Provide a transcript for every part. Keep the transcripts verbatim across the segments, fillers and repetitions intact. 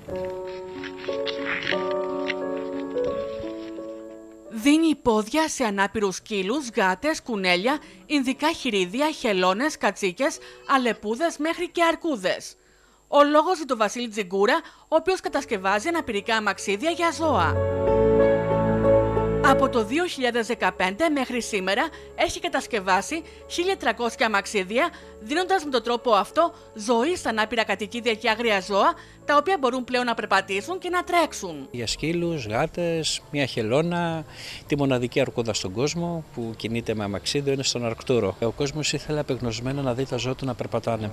Δίνει πόδια σε ανάπηρους σκύλους, γάτες, κουνέλια, ινδικά χειρίδια, χελώνες, κατσίκες, αλεπούδες μέχρι και αρκούδες. Ο λόγος για τον Βασίλη Τζιγκούρα, ο οποίος κατασκευάζει αναπηρικά αμαξίδια για ζώα. Από το δύο χιλιάδες δεκαπέντε μέχρι σήμερα έχει κατασκευάσει χίλια τριακόσια αμαξίδια, δίνοντας με τον τρόπο αυτό ζωή στα ανάπηρα κατοικίδια και άγρια ζώα, τα οποία μπορούν πλέον να περπατήσουν και να τρέξουν. Για σκύλους, γάτες, μια χελώνα, τη μοναδική αρκούδα στον κόσμο που κινείται με αμαξίδιο είναι στον Αρκτούρο. Ο κόσμος ήθελε απεγνωσμένα να δει τα ζώα του να περπατάνε.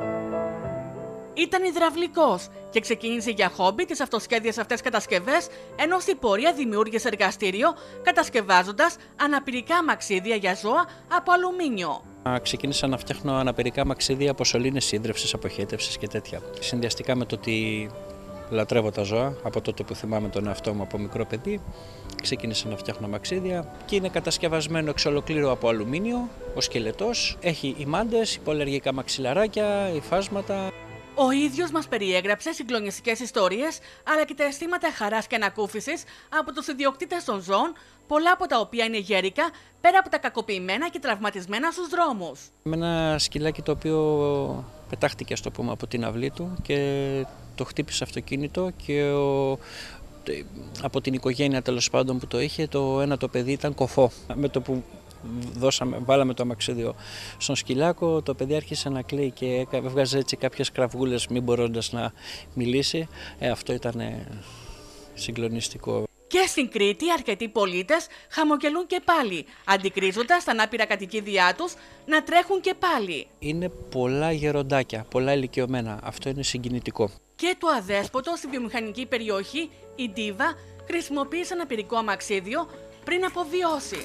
Ήταν υδραυλικός και ξεκίνησε για χόμπι τις αυτοσχέδιες αυτές κατασκευές, ενώ στην πορεία δημιούργησε εργαστήριο κατασκευάζοντας αναπηρικά αμαξίδια για ζώα από αλουμίνιο. Ξεκίνησα να φτιάχνω αναπηρικά αμαξίδια από σωλήνες σύντρευσης, αποχέτευσης και τέτοια. Συνδυαστικά με το ότι λατρεύω τα ζώα, από τότε που θυμάμαι τον εαυτό μου από μικρό παιδί, ξεκίνησα να φτιάχνω αμαξίδια και είναι κατασκευασμένο εξ ολοκλήρου από αλουμίνιο, ο σκελετός, έχει ημάντες, υπολεργικά μαξιλαράκια, υφάσματα. Ο ίδιος μας περιέγραψε συγκλονιστικές ιστορίες, αλλά και τα αισθήματα χαράς και ανακούφισης από τους ιδιοκτήτες των ζώων, πολλά από τα οποία είναι γέρικα, πέρα από τα κακοποιημένα και τραυματισμένα στους δρόμους. Με ένα σκυλάκι το οποίο πετάχτηκε, ας το πούμε, από την αυλή του και το χτύπησε αυτοκίνητο και ο... από την οικογένεια τέλος πάντων που το είχε, το ένα το παιδί ήταν κοφό. Με το που δώσαμε, βάλαμε το αμαξίδιο στον σκυλάκο, το παιδί άρχισε να κλαίει και έβγαζε έτσι κάποιες κραυγούλες μην μπορώντας να μιλήσει. Ε, αυτό ήταν συγκλονιστικό. Και στην Κρήτη αρκετοί πολίτες χαμογελούν και πάλι, αντικρίζοντας τα ανάπηρα κατοικίδια τους να τρέχουν και πάλι. Είναι πολλά γεροντάκια, πολλά ηλικιωμένα. Αυτό είναι συγκινητικό. Και το αδέσποτο στη βιομηχανική περιοχή, η Ντίβα, χρησιμοποίησε αναπηρικό αμαξίδιο πριν αποβιώσει,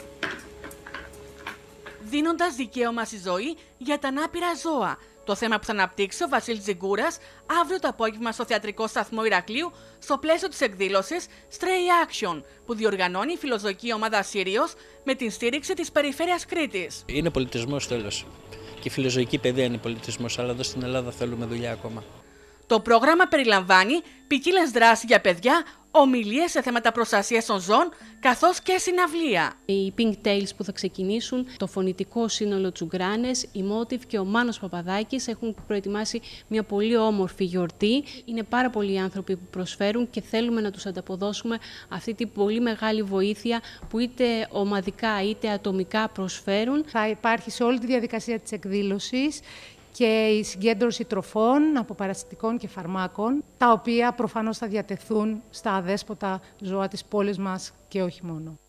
δίνοντας δικαίωμα στη ζωή για τα ανάπηρα ζώα. Το θέμα που θα αναπτύξει ο Βασίλης Τζιγκούρας αύριο το απόγευμα στο θεατρικό σταθμό Ηρακλείου, στο πλαίσιο της εκδήλωσης Stray Action, που διοργανώνει η φιλοζωική ομάδα Sirius με την στήριξη της Περιφέρειας Κρήτης. Είναι πολιτισμός τέλος. Και η φιλοζωική παιδεία είναι πολιτισμός, αλλά εδώ στην Ελλάδα θέλουμε δουλειά ακόμα. Το πρόγραμμα περιλαμβάνει ποικίλες δράσεις για παιδιά, ομιλίες σε θέματα προστασίας των ζώων, καθώς και συναυλία. Οι Pink Tails που θα ξεκινήσουν, το φωνητικό σύνολο Τσουγκράνες, η Motive και ο Μάνος Παπαδάκης έχουν προετοιμάσει μια πολύ όμορφη γιορτή. Είναι πάρα πολλοί άνθρωποι που προσφέρουν και θέλουμε να τους ανταποδώσουμε αυτή την πολύ μεγάλη βοήθεια που είτε ομαδικά είτε ατομικά προσφέρουν. Θα υπάρχει σε όλη τη διαδικασία της εκδήλωσης και η συγκέντρωση τροφών από παρασιτικών και φαρμάκων, τα οποία προφανώς θα διατεθούν στα αδέσποτα ζώα της πόλης μας και όχι μόνο.